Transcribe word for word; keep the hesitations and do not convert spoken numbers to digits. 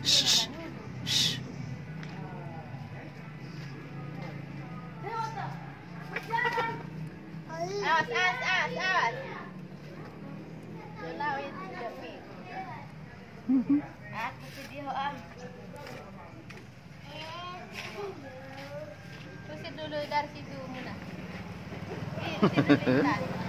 Shh. Shh. Awas, awas, awas, awas. Sulawin Devi. Aku video ah. Terus dulu dari situ muna. Eh, situ lintas.